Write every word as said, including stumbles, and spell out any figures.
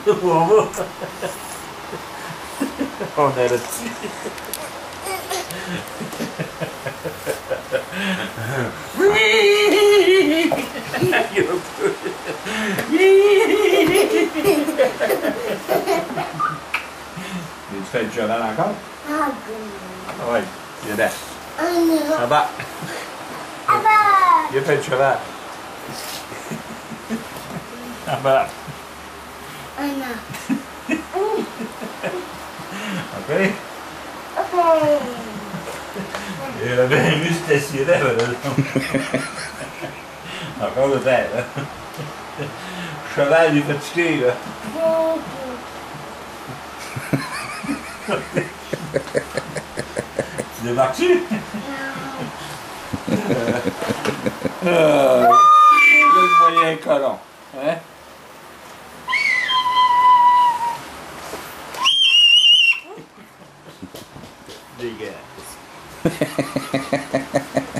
Bravo. On est là-dessus. Oui. Tu fais le cheval encore? Ah oui, il est là. oui. En bas. Ah bah. Il a fait le cheval. En bas. Ah non. OK? Ok. Il a bien mustachie là. Encore le père, là. Le cheval, il est fatigué, là. Tu débarques-tu? Euh, le moyen colon. Hein? Dégueulasse.